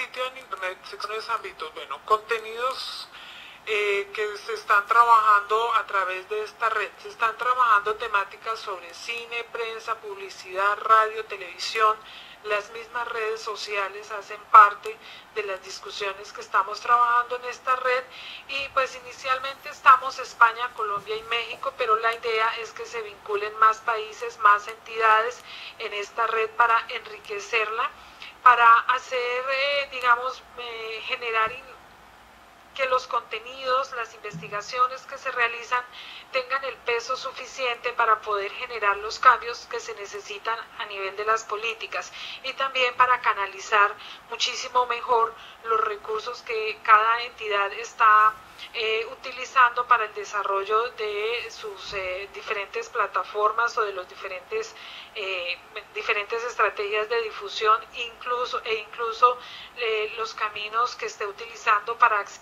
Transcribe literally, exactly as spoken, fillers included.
sitio en internet, secciones ámbitos, bueno, contenidos eh, que se están trabajando a través de esta red. Se están trabajando temáticas sobre cine, prensa, publicidad, radio, televisión. Las mismas redes sociales hacen parte de las discusiones que estamos trabajando en esta red y pues inicialmente estamos España, Colombia y México, pero la idea es que se vinculen más países, más entidades en esta red para enriquecerla, para hacer, eh, digamos, eh, generar que los contenidos, las investigaciones que se realizan tengan el peso suficiente para poder generar los cambios que se necesitan a nivel de las políticas y también para canalizar muchísimo mejor los recursos que cada entidad está eh, utilizando para el desarrollo de sus eh, diferentes plataformas o de los diferentes eh, diferentes estrategias de difusión incluso e incluso eh, los caminos que esté utilizando para acceder